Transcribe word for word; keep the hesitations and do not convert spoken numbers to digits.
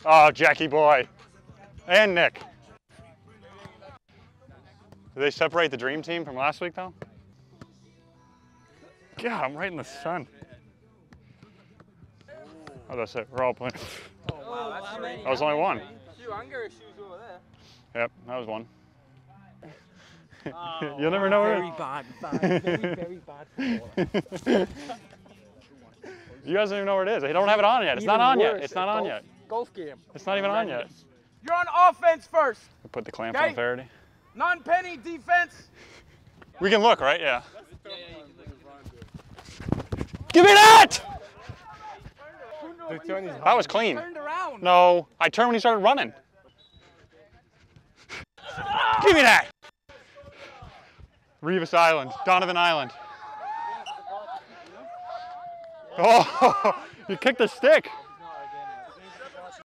Oh, Jackie boy. And Nick. Did they separate the dream team from last week, though? God, I'm right in the sun. Oh, that's it. We're all playing. Oh, wow, that's three. That was only one. Shoe hanger shoes over there. Yep, that was one. Oh, You'll never know where very bad, bad, very, very bad. You guys don't even know where it is. They don't have it on yet. It's Even not on worse, yet. It's not on yet. Golf game. It's not even on yet. You're on offense first. We put the clamp Okay. on Faraday. Non-penny defense. We can look, right? Yeah. Give me that! That was clean. Turned around. No, I turned when he started running. Give me that! Revis Island, Donovan Island. Oh, you kicked the stick.